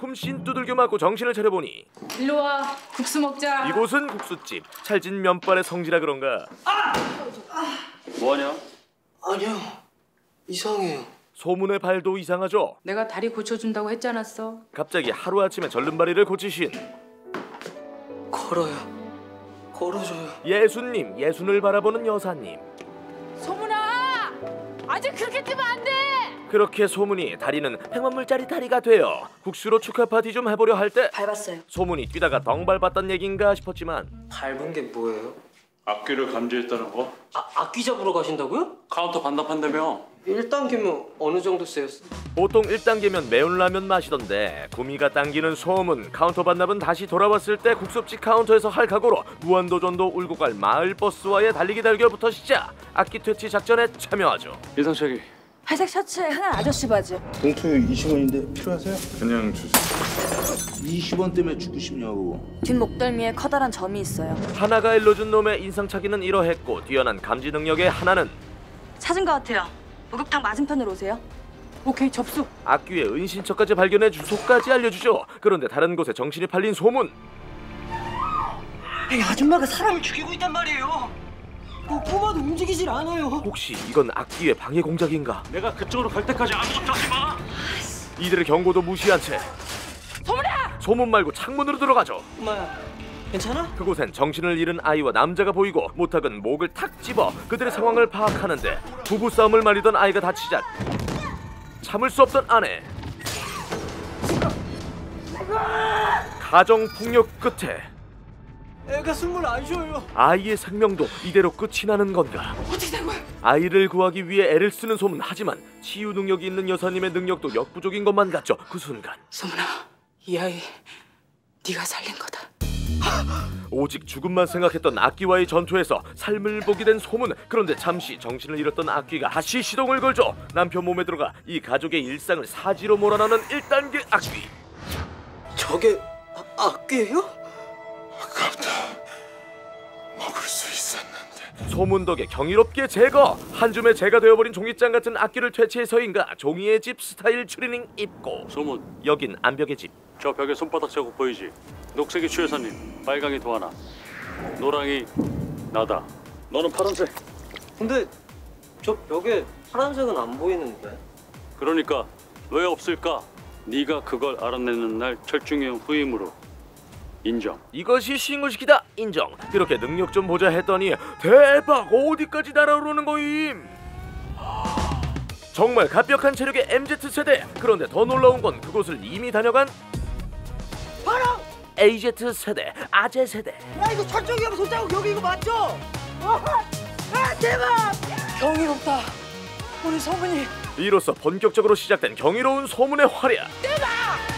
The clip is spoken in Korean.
숨쉰 두들겨 맞고 정신을 차려보니 일로 와, 국수 먹자. 이곳은 국수집. 찰진 면발의 성지라 그런가. 뭐하냐? 아니요, 이상해요. 소문의 발도 이상하죠. 내가 다리 고쳐준다고 했지 않았어? 갑자기 하루아침에 절름발이를 고치신 걸어요. 걸어줘요. 예수님, 예순을 바라보는 여사님. 소문아! 아직 그렇게 뜨면 안 돼! 그렇게 소문이 다리는 100만불짜리 다리가 되어 국수로 축하 파티 좀 해보려 할 때 밟았어요. 소문이 뛰다가 덩밟았단 얘긴가 싶었지만 밟은 게 뭐예요? 악귀를 감지했다는 거? 악귀 잡으러 가신다고요? 카운터 반납한다며? 1단계면 어느 정도 세였어? 보통 1단계면 매운 라면 마시던데 구미가 당기는 소문. 카운터 반납은 다시 돌아왔을 때 국수집 카운터에서 할 각오로 무한도전도 울고 갈 마을버스와의 달리기 대결부터 시작. 악기 퇴치 작전에 참여하죠. 인상착이 회색 셔츠에 하얀 아저씨 바지. 봉투 20원인데 필요하세요? 그냥 주세요. 20원 때문에 죽으시냐고. 뒷목덜미에 커다란 점이 있어요. 하나가 일러준 놈의 인상착의는 이러했고 뛰어난 감지 능력의 하나는 찾은 것 같아요. 목욕탕 맞은편으로 오세요. 오케이, 접수. 악귀의 은신처까지 발견해 주소까지 알려주죠. 그런데 다른 곳에 정신이 팔린 소문. 이 아줌마가 사람을 죽이고 있단 말이에요. 꼬마도 움직이질 않아요. 혹시 이건 악귀의 방해 공작인가? 내가 그쪽으로 갈 때까지 아무것도 하지 마! 이들의 경고도 무시한 채 소문아! 소문 말고 창문으로 들어가죠. 엄마야, 괜찮아? 그곳엔 정신을 잃은 아이와 남자가 보이고 모탁은 목을 탁 집어 그들의 상황을 파악하는데 부부싸움을 말리던 아이가 다치자 참을 수 없던 아내. 가정폭력 끝에 애가 숨을 안 쉬어요. 아이의 생명도 이대로 끝이 나는 건가? 어떻게 된 거야? 아이를 구하기 위해 애를 쓰는 소문. 하지만 치유 능력이 있는 여사님의 능력도 역부족인 것만 같죠. 그 순간 소문아, 이 아이 네가 살린 거다. 오직 죽음만 생각했던 악귀와의 전투에서 삶을 보게 된 소문. 그런데 잠시 정신을 잃었던 악귀가 다시 시동을 걸죠. 남편 몸에 들어가 이 가족의 일상을 사지로 몰아넣는 1단계 악귀. 저게 악귀예요? 아깝다. 먹을 수 있었는데. 소문 덕에 경이롭게 제거. 한 줌에 제가 되어버린 종이장 같은 악귀를 퇴치해서인가 종이의 집 스타일 추리닝 입고. 소문, 여긴 암벽의 집. 저 벽에 손바닥 자국 보이지? 녹색이 추 여사님, 빨강이 도하나, 노랑이 나다. 너는 파란색. 근데 저 벽에 파란색은 안 보이는데. 그러니까 왜 없을까? 네가 그걸 알아내는 날 철중형 후임으로 인정. 이것이 싱글시키다 인정. 그렇게 능력 좀 보자 했더니 대박, 어디까지 날아오르는 거임. 정말 갑벽한 체력의 MZ세대. 그런데 더 놀라운 건 그곳을 이미 다녀간 바로 AZ세대, 아재세대. 야, 이거 철저기하고 손자국 여기 이거 맞죠? 아, 대박! 경이롭다. 우리 소문이. 이로써 본격적으로 시작된 경이로운 소문의 활약. 대박!